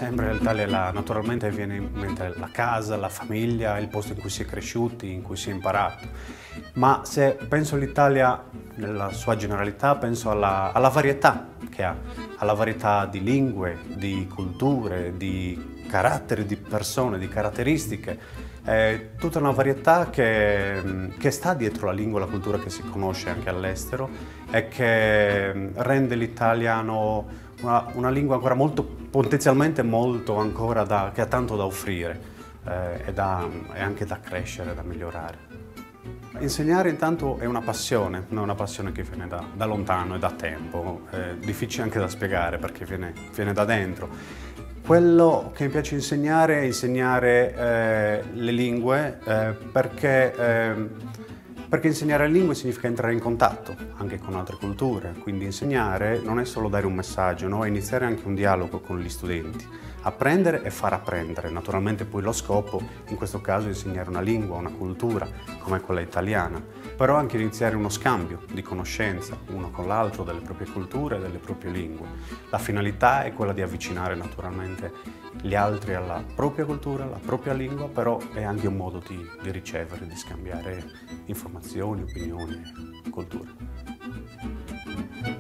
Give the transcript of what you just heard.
sempre l'Italia naturalmente viene in mente la casa, la famiglia, il posto in cui si è cresciuti, in cui si è imparato. Ma se penso all'Italia nella sua generalità, penso alla varietà che ha, alla varietà di lingue, di culture, di caratteri, di persone, di caratteristiche. È tutta una varietà che sta dietro la lingua e la cultura che si conosce anche all'estero e che rende l'italiano una lingua ancora potenzialmente molto ancora che ha tanto da offrire e anche da crescere, da migliorare. Insegnare intanto è una passione, non è una passione che viene da lontano e da tempo, è difficile anche da spiegare perché viene da dentro. Quello che mi piace insegnare è insegnare le lingue perché insegnare le lingue significa entrare in contatto anche con altre culture, quindi insegnare non è solo dare un messaggio, no? È iniziare anche un dialogo con gli studenti, apprendere e far apprendere. Naturalmente poi lo scopo, in questo caso, è insegnare una lingua, una cultura come quella italiana, però anche iniziare uno scambio di conoscenza uno con l'altro delle proprie culture e delle proprie lingue. La finalità è quella di avvicinare naturalmente gli altri alla propria cultura, alla propria lingua, però è anche un modo di ricevere, di scambiare informazioni, opinioni, culture.